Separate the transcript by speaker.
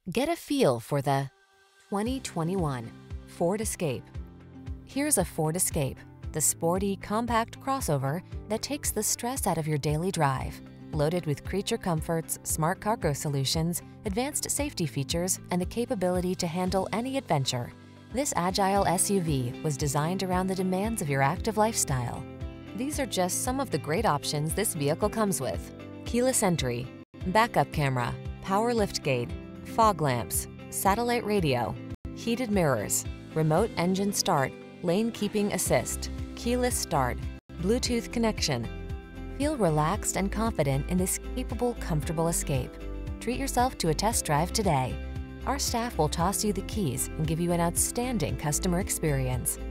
Speaker 1: Get a feel for the 2021 Ford Escape. Here's a Ford Escape, the sporty, compact crossover that takes the stress out of your daily drive. Loaded with creature comforts, smart cargo solutions, advanced safety features, and the capability to handle any adventure, this agile SUV was designed around the demands of your active lifestyle. These are just some of the great options this vehicle comes with: keyless entry, backup camera, power liftgate, fog lamps, satellite radio, heated mirrors, remote engine start, lane keeping assist, keyless start, Bluetooth connection. Feel relaxed and confident in this capable, comfortable Escape. Treat yourself to a test drive today. Our staff will toss you the keys and give you an outstanding customer experience.